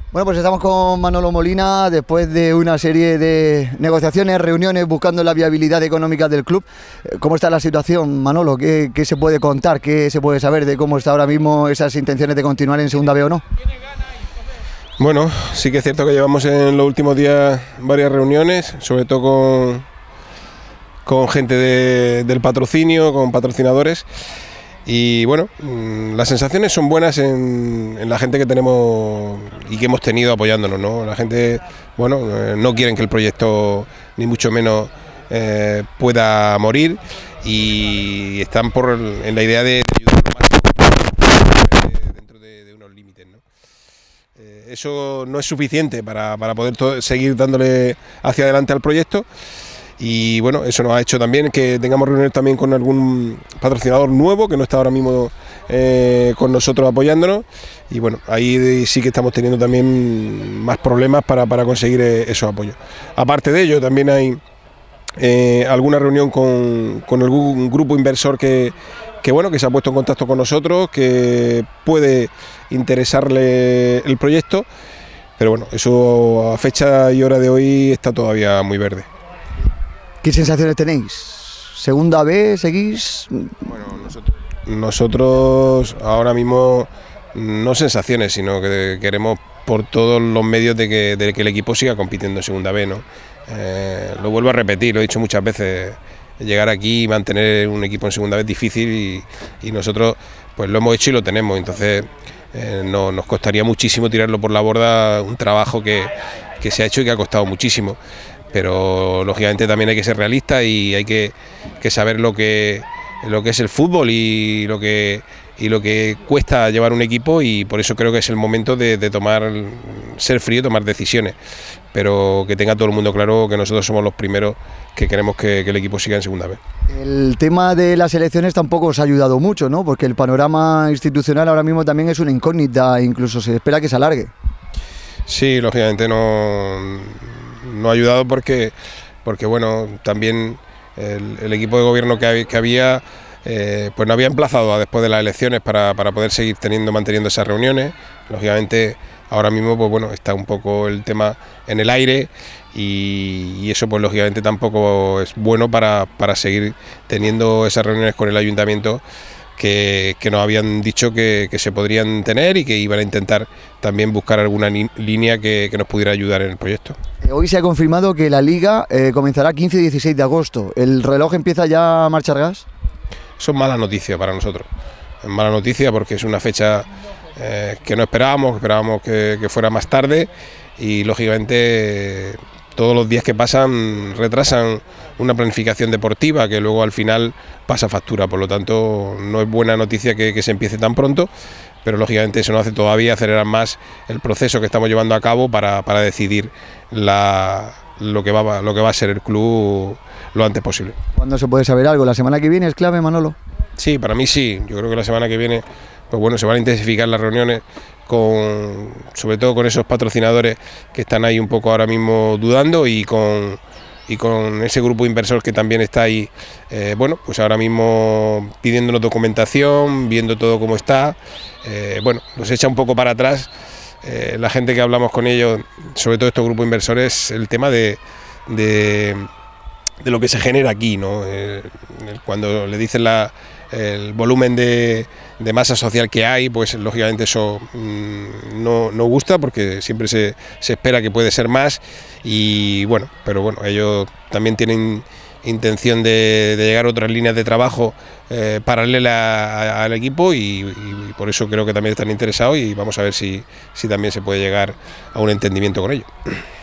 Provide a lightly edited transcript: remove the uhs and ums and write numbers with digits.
Bueno, pues estamos con Manolo Molina después de una serie de negociaciones, reuniones, buscando la viabilidad económica del club. ¿Cómo está la situación, Manolo? ¿Qué se puede contar? ¿Qué se puede saber de cómo está ahora mismo esas intenciones de continuar en Segunda B o no? Bueno, sí que es cierto que llevamos en los últimos días varias reuniones, sobre todo con gente del patrocinio, con patrocinadores. Y bueno, las sensaciones son buenas en la gente que tenemos y que hemos tenido apoyándonos, ¿no? La gente, bueno, no quieren que el proyecto, ni mucho menos, pueda morir, y están en la idea de ayudarnos máximo dentro de unos límites, ¿no? Eso no es suficiente para poder seguir dándole hacia adelante al proyecto. Y bueno, eso nos ha hecho también que tengamos reuniones también con algún patrocinador nuevo que no está ahora mismo con nosotros apoyándonos, y bueno, ahí sí que estamos teniendo también más problemas para conseguir esos apoyos. Aparte de ello, también hay alguna reunión con algún grupo inversor que bueno, que se ha puesto en contacto con nosotros, que puede interesarle el proyecto, pero bueno, eso a fecha y hora de hoy está todavía muy verde. ¿Qué sensaciones tenéis? ¿Segunda B seguís? Bueno, nosotros ahora mismo no sensaciones, sino que queremos por todos los medios de que el equipo siga compitiendo en Segunda B, ¿no? Lo vuelvo a repetir, lo he dicho muchas veces, llegar aquí y mantener un equipo en Segunda B es difícil, y nosotros pues lo hemos hecho y lo tenemos. Entonces nos costaría muchísimo tirarlo por la borda, un trabajo que se ha hecho y que ha costado muchísimo. Pero lógicamente también hay que ser realista y hay que saber lo que es el fútbol y lo que cuesta llevar un equipo, y por eso creo que es el momento de ser frío y tomar decisiones, pero que tenga todo el mundo claro que nosotros somos los primeros que queremos que el equipo siga en Segunda B. El tema de las elecciones tampoco os ha ayudado mucho, ¿no? Porque el panorama institucional ahora mismo también es una incógnita, incluso se espera que se alargue. Sí, lógicamente no ha ayudado porque bueno, también el equipo de gobierno que había pues no había emplazado a después de las elecciones para poder seguir manteniendo esas reuniones. Lógicamente ahora mismo pues bueno, está un poco el tema en el aire, y eso pues lógicamente tampoco es bueno para seguir teniendo esas reuniones con el ayuntamiento que nos habían dicho que se podrían tener, y que iban a intentar también buscar alguna línea que nos pudiera ayudar en el proyecto. Hoy se ha confirmado que la Liga comenzará 15 y 16 de agosto. ¿El reloj empieza ya a marchar gas? Son malas noticias para nosotros. Es mala noticia porque es una fecha que no esperábamos que fuera más tarde, y lógicamente todos los días que pasan retrasan una planificación deportiva que luego al final pasa factura. Por lo tanto, no es buena noticia que se empiece tan pronto, pero lógicamente eso nos hace todavía acelerar más el proceso que estamos llevando a cabo para decidir lo que va a ser el club lo antes posible. ¿Cuándo se puede saber algo? ¿La semana que viene es clave, Manolo? Sí, para mí sí. Yo creo que la semana que viene pues bueno, se van a intensificar las reuniones sobre todo con esos patrocinadores que están ahí un poco ahora mismo dudando, y con ese grupo inversor que también está ahí, bueno, pues ahora mismo pidiéndonos documentación, viendo todo cómo está. Bueno, nos echa un poco para atrás la gente que hablamos con ellos, sobre todo estos grupos inversores, el tema de lo que se genera aquí, ¿no? Cuando le dicen el volumen de masa social que hay, pues lógicamente eso no gusta, porque siempre se espera que puede ser más, y bueno, pero bueno, ellos también tienen intención de llegar a otras líneas de trabajo paralelas al equipo, y por eso creo que también están interesados, y vamos a ver si también se puede llegar a un entendimiento con ellos.